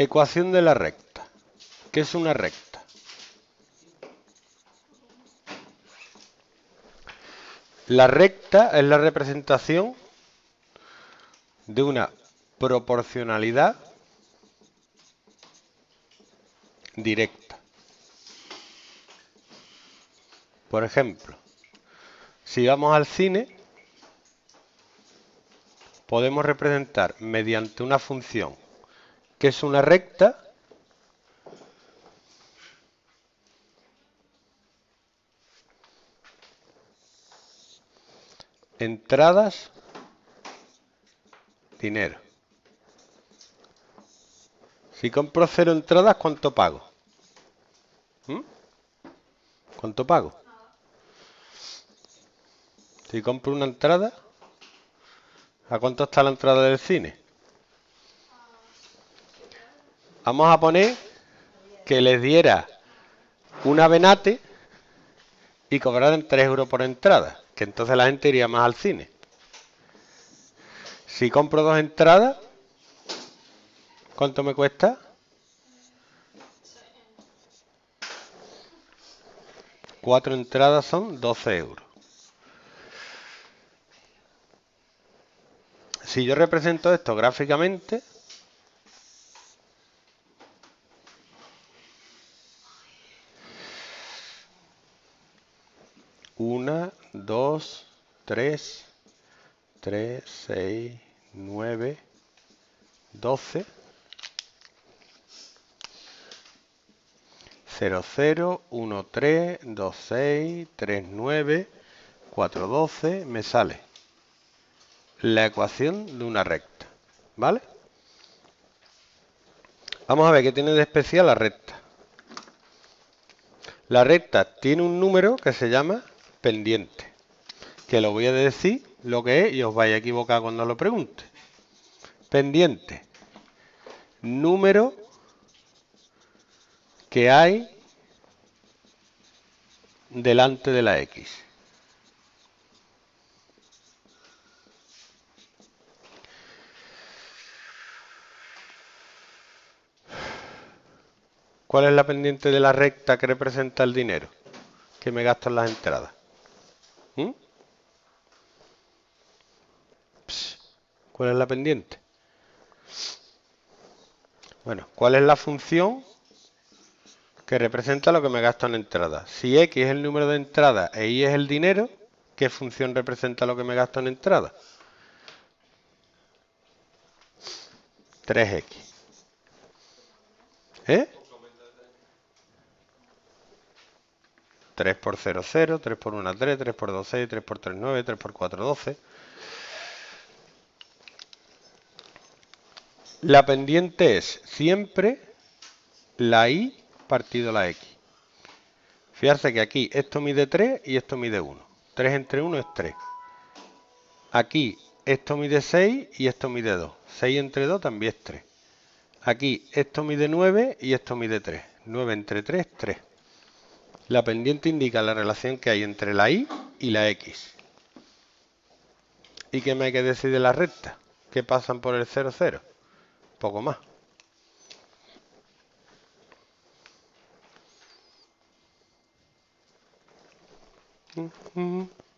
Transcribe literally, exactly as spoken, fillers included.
Ecuación de la recta. ¿Qué es una recta? La recta es la representación de una proporcionalidad directa. Por ejemplo, si vamos al cine, podemos representar mediante una función que es una recta entradas, dinero. Si compro cero entradas, ¿cuánto pago? ¿Mm? ¿Cuánto pago? Si compro una entrada, ¿a cuánto está la entrada del cine? Vamos a poner que les diera una venate y cobraran tres euros por entrada, que entonces la gente iría más al cine. Si compro dos entradas, ¿cuánto me cuesta? Cuatro entradas son doce euros. Si yo represento esto gráficamente, una, dos, tres, tres, seis, nueve, doce, cero, cero, uno, tres, dos, seis, tres, nueve, cuatro, doce, me sale la ecuación de una recta, ¿vale? Vamos a ver qué tiene de especial la recta. La recta tiene un número que se llama pendiente, que lo voy a decir lo que es y os vais a equivocar cuando lo pregunte. Pendiente, número que hay delante de la X. ¿Cuál es la pendiente de la recta que representa el dinero que me gasto en las entradas? ¿Mm? ¿Cuál es la pendiente? Bueno, ¿cuál es la función que representa lo que me gasto en entradas? Si X es el número de entradas e Y es el dinero, ¿qué función representa lo que me gasto en entradas? tres equis. ¿Eh? tres por cero, cero, tres por uno, tres, tres por dos, seis, tres por tres, nueve, tres por cuatro, doce. La pendiente es siempre la Y partido la X. Fijarse que aquí esto mide tres y esto mide uno. tres entre uno es tres. Aquí esto mide seis y esto mide dos. seis entre dos también es tres. Aquí esto mide nueve y esto mide tres. nueve entre tres, tres. La pendiente indica la relación que hay entre la Y y la X. ¿Y qué me hay que decir de la recta? ¿Qué pasan por el cero, cero? Poco más. Mm-hmm.